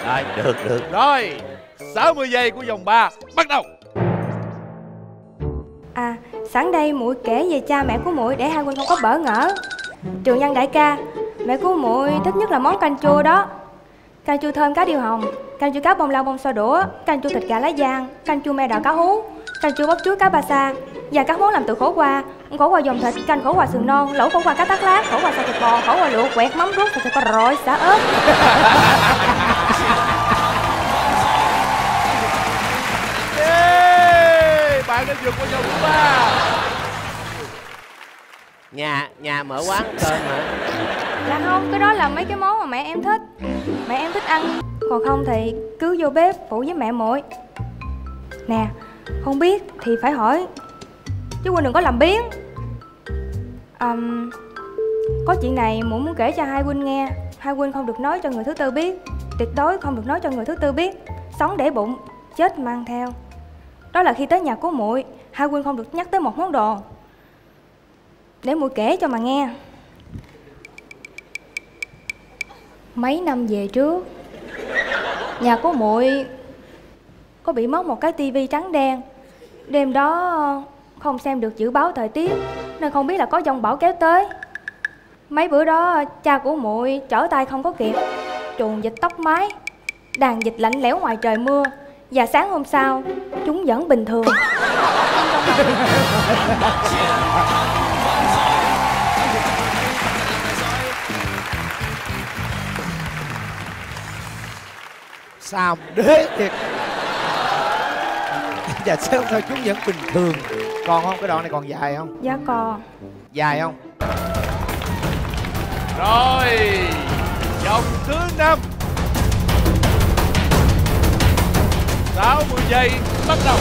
Rồi, được. Rồi 60 giây của vòng 3 bắt đầu. À, sẵn đây muội kể về cha mẹ của muội để hai huynh không có bỡ ngỡ. Trường Nhân đại ca, mẹ của muội thích nhất là món canh chua đó. Canh chua thơm cá điêu hồng, canh chua cá bông lau bông xo đũa, canh chua thịt gà lá giang, canh chua me đào cá hú, canh chua bắp chuối cá ba sa và các món làm từ khổ qua dòng thịt, canh khổ qua sườn non, lẩu khổ qua cá tắc lát, khổ qua xào thịt bò, khổ qua luộc quẹt mắm ruốc, thịt kho rọi xả ớt. Bạn đã vượt qua vòng thứ 3. Nhà mở quán cơm hả? Dạ không, cái đó là mấy cái món mà mẹ em thích. Mẹ em thích ăn. Còn không thì cứ vô bếp phụ với mẹ muội. Nè, không biết thì phải hỏi, chứ huynh đừng có làm biếng. Có chuyện này muội muốn kể cho hai huynh nghe. Hai huynh không được nói cho người thứ tư biết. Tuyệt đối không được nói cho người thứ tư biết. Sống để bụng, chết mang theo. Đó là khi tới nhà của muội, hai huynh không được nhắc tới một món đồ. Để muội kể cho mà nghe. Mấy năm về trước, nhà của muội có bị mất một cái tivi trắng đen. Đêm đó không xem được dự báo thời tiết nên không biết là có dông bão kéo tới. Mấy bữa đó cha của muội trở tay không có kịp, chuồng vịt tóc mái, đàn vịt lạnh lẽo ngoài trời mưa. Và sáng hôm sau chúng vẫn bình thường. Sao đế thiệt. Và sao thôi chúng vẫn bình thường. Còn không, cái đoạn này còn dài không? Dạ còn. Dài không? Rồi vòng thứ 5. 60 giây bắt đầu.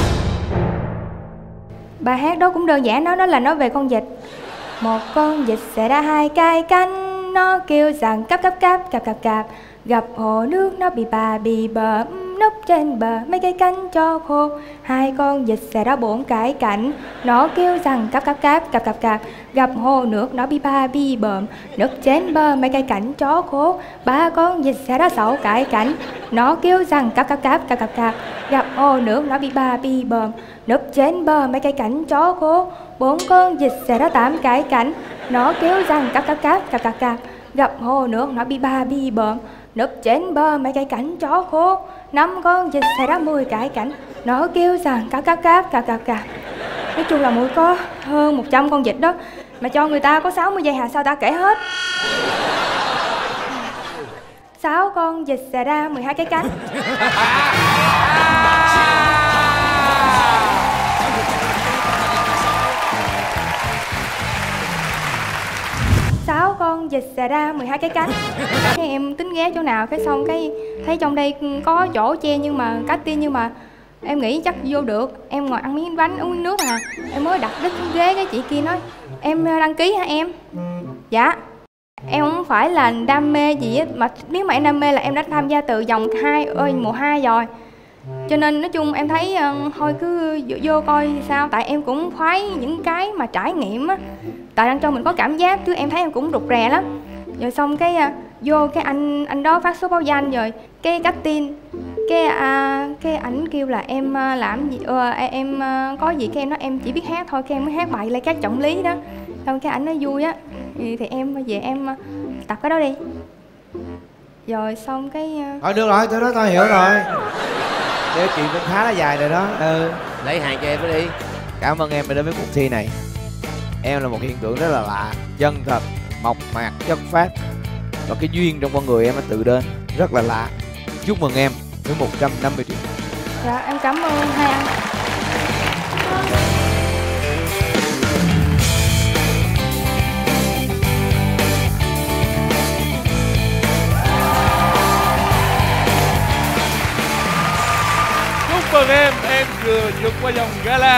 Bài hát đó cũng đơn giản đó, đó là nói về con vịt. Một con vịt xẻ ra hai cái cánh, nó kêu rằng cáp cáp cáp cạp cạp cạp. Gặp hồ nước nó bị bà bị bờ, núp trên bờ mấy cái cánh cho khô. Hai con vịt xẻ ra bốn cái cánh, nó kêu rằng cáp cáp cáp cạp cạp cạp. Gặp hồ nước nó bị bà bị bợm, núp trên bờ mấy cái cánh cho khô. Ba con vịt xẻ ra sáu cái cánh, nó kêu rằng cáp cáp cáp cạp cạp cạp. Gặp hồ nước nó bị bà bị bợm, núp trên bờ mấy cái cánh cho khô. Bốn con vịt xẻ ra tám cái cánh, nó kêu rằng cáp cáp cáp cạp cạp cạp. Gặp hồ nước nó bị bà bị bợm, núp trên bờ mấy cái cánh chó khô. Năm con vịt xẻ ra 10 cái cánh, nó kêu rằng cáp cáp cáp cạp cạp cạp. Nói chung là muội có hơn 100 con vịt đó, mà cho người ta có 60 giây hà sao ta kể hết. 6 con vịt xẻ ra 12 cái cánh. Con vịt xẻ ra 12 cái cánh. Cái em tính ghé chỗ nào, cái xong cái thấy trong đây có chỗ che nhưng mà cách tiên, nhưng mà em nghĩ chắc vô được. Em ngồi ăn miếng bánh uống miếng nước à, em mới đặt đích ghế, cái chị kia nói em đăng ký hả em? Dạ. Em không phải là đam mê gì á, mà nếu mà em đam mê là em đã tham gia từ vòng mùa 2 rồi. Cho nên nói chung em thấy thôi cứ vô coi sao. Tại em cũng khoái những cái mà trải nghiệm á, tại đang cho mình có cảm giác, chứ em thấy em cũng rụt rè lắm. Rồi xong cái vô cái anh đó phát số báo danh, rồi cái cách tin cái ảnh kêu là em làm gì em có gì, cái em nói em chỉ biết hát thôi, cái em mới hát bài Lê Cát Trọng Lý đó. Xong cái ảnh nói vui á thì em về em tập cái đó đi. Rồi xong cái thôi được rồi, tôi nói tôi hiểu rồi. Cái chuyện cũng khá là dài rồi đó. Lấy hàng cho em đi. Cảm ơn em đã đến với cuộc thi này. Em là một hiện tượng rất là lạ, chân thật, mộc mạc, chất phát. Và cái duyên trong con người em nó tự đến, rất là lạ. Chúc mừng em với 150 triệu. Dạ em cảm ơn hai anh. Chúc mừng em vừa vượt qua vòng gala.